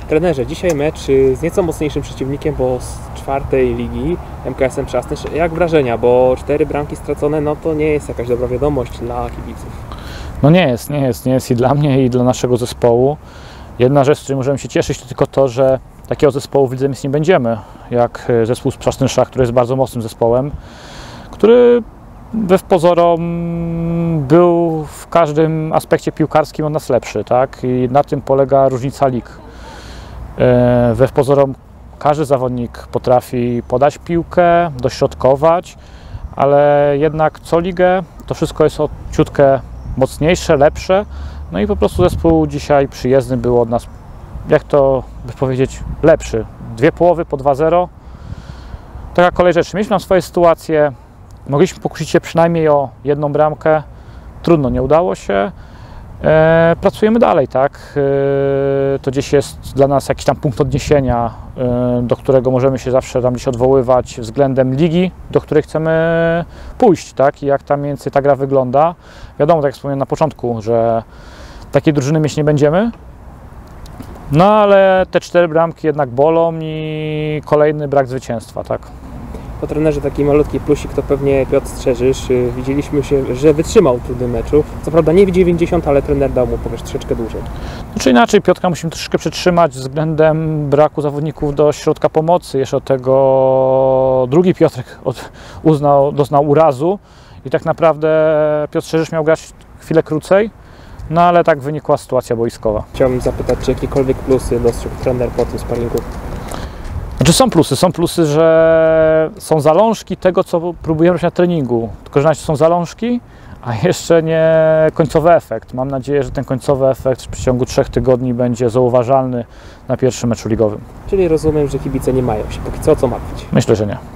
Trenerze, dzisiaj mecz z nieco mocniejszym przeciwnikiem, bo z czwartej ligi, MKS-em Trzasny. Jak wrażenia? Bo 4 bramki stracone, no to nie jest jakaś dobra wiadomość dla kibiców. No nie jest i dla mnie, i dla naszego zespołu. Jedna rzecz, z której możemy się cieszyć, to tylko to, że takiego zespołu w lidze nie będziemy, jak zespół z Trzasny, który jest bardzo mocnym zespołem, który wbrew pozorom był w każdym aspekcie piłkarskim od nas lepszy, tak? I na tym polega różnica lig. Wbrew pozorom każdy zawodnik potrafi podać piłkę, dośrodkować, ale jednak co ligę to wszystko jest o ciutkę mocniejsze, lepsze. No i po prostu zespół dzisiaj przyjezdny był od nas, jak to by powiedzieć, lepszy. 2 połowy po 2-0. Taka kolej rzeczy. Mieliśmy tam swoje sytuacje, mogliśmy pokusić się przynajmniej o 1 bramkę. Trudno, nie udało się. Pracujemy dalej, tak? To gdzieś jest dla nas jakiś tam punkt odniesienia, do którego możemy się zawsze tam gdzieś odwoływać względem ligi, do której chcemy pójść, tak? I jak tam mniej więcej ta gra wygląda. Wiadomo, tak jak wspomniałem na początku, że takiej drużyny mieć nie będziemy. No ale te 4 bramki jednak bolą i kolejny brak zwycięstwa, tak? Po trenerze taki malutki plusik to pewnie Piotr Strzeżysz. Widzieliśmy się, że wytrzymał trudny meczu. Co prawda nie w 90, ale trener dał mu powiesz troszeczkę dłużej. Znaczy inaczej, Piotrka musimy troszeczkę przytrzymać względem braku zawodników do środka pomocy. Jeszcze od tego drugi Piotrek doznał urazu i tak naprawdę Piotr Strzeżysz miał grać chwilę krócej. No ale tak wynikła sytuacja boiskowa. Chciałbym zapytać, czy jakiekolwiek plusy dostrzegł trener po tym sparingu? Znaczy są plusy, że są zalążki tego, co próbujemy robić na treningu. Tylko, że są zalążki, a jeszcze nie końcowy efekt. Mam nadzieję, że ten końcowy efekt w przeciągu 3 tygodni będzie zauważalny na pierwszym meczu ligowym. Czyli rozumiem, że kibice nie mają się póki co martwić. Myślę, że nie.